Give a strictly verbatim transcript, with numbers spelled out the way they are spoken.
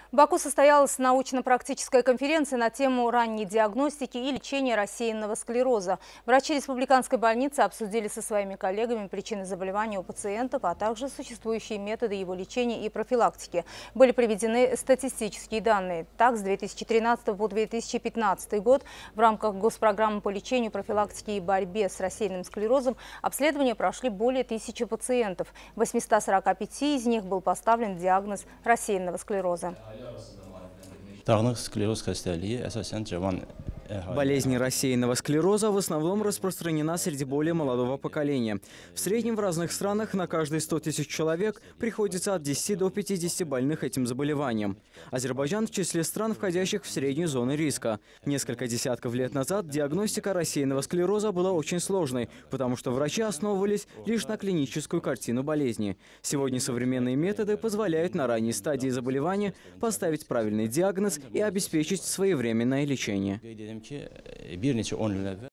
В Баку состоялась научно-практическая конференция на тему ранней диагностики и лечения рассеянного склероза. Врачи республиканской больницы обсудили со своими коллегами причины заболевания у пациентов, а также существующие методы его лечения и профилактики. Были приведены статистические данные. Так, с две тысячи тринадцатого по две тысячи пятнадцатый год в рамках госпрограммы по лечению, профилактике и борьбе с рассеянным склерозом обследования прошли более тысячи пациентов. В восьмистах сорока пяти из них был поставлен диагноз рассеянного склероза. Болезнь рассеянного склероза в основном распространена среди более молодого поколения. В среднем в разных странах на каждые сто тысяч человек приходится от десяти до пятидесяти больных этим заболеванием. Азербайджан в числе стран, входящих в среднюю зону риска. Несколько десятков лет назад диагностика рассеянного склероза была очень сложной, потому что врачи основывались лишь на клиническую картину болезни. Сегодня современные методы позволяют на ранней стадии заболевания поставить правильный диагноз и обеспечить своевременное лечение.